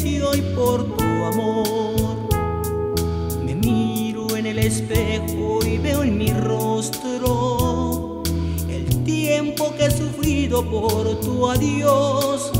silencio y por tu amor. Me miro en el espejo y veo en mi rostro el tiempo que he sufrido por tu adiós.